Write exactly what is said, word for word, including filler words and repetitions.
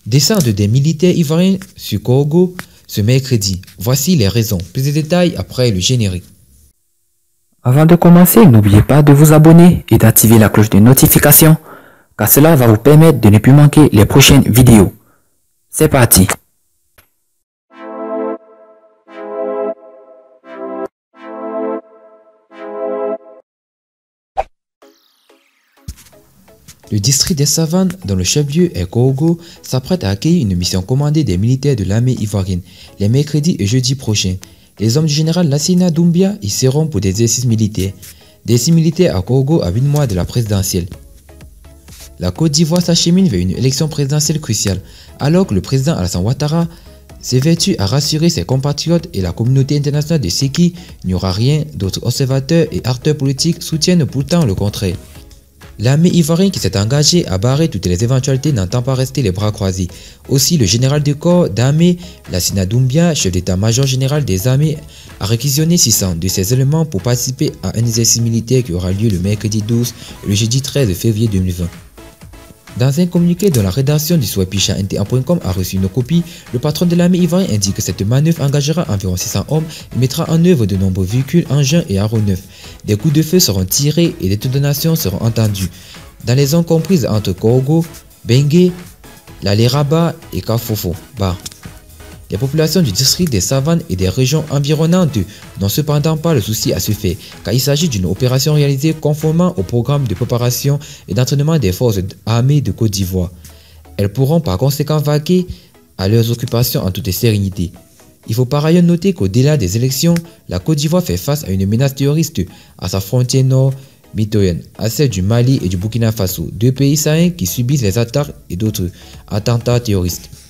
Descente des militaires ivoiriens sur Korogo ce mercredi. Voici les raisons. Plus de détails après le générique. Avant de commencer, n'oubliez pas de vous abonner et d'activer la cloche de notification, car cela va vous permettre de ne plus manquer les prochaines vidéos. C'est parti! Le district des Savanes, dont le chef-lieu est Korogo, s'apprête à accueillir une mission commandée des militaires de l'armée ivoirienne les mercredis et jeudis prochains. Les hommes du général Lassina Doumbia y seront pour des exercices militaires. Des exercices militaires à Korogo à huit mois de la présidentielle. La Côte d'Ivoire s'achemine vers une élection présidentielle cruciale, alors que le président Alassane Ouattara s'évertue à rassurer ses compatriotes et la communauté internationale de ce qu'il n'y aura rien. D'autres observateurs et acteurs politiques soutiennent pourtant le contraire. L'armée ivoirienne qui s'est engagée à barrer toutes les éventualités n'entend pas rester les bras croisés. Aussi, le général de corps d'armée, Lassina Doumbia, chef d'état-major général des armées, a réquisitionné six cents de ces éléments pour participer à un exercice militaire qui aura lieu le mercredi douze et le jeudi treize février deux mille vingt. Dans un communiqué dont la rédaction du Swahili N T A point com a reçu une copie, le patron de l'armée ivoirienne indique que cette manœuvre engagera environ six cents hommes et mettra en œuvre de nombreux véhicules, engins et aéronefs. Des coups de feu seront tirés et des détonations seront entendues dans les zones comprises entre Korogo, Bengué, Laléraba et Kafofo. Bah. Les populations du district des Savanes et des régions environnantes n'ont cependant pas le souci à se faire, car il s'agit d'une opération réalisée conformément au programme de préparation et d'entraînement des forces armées de Côte d'Ivoire. Elles pourront par conséquent vaquer à leurs occupations en toute sérénité. Il faut par ailleurs noter qu'au-delà des élections, la Côte d'Ivoire fait face à une menace terroriste à sa frontière nord mitoyenne, à celle du Mali et du Burkina Faso, deux pays sahéliens qui subissent les attaques et d'autres attentats terroristes.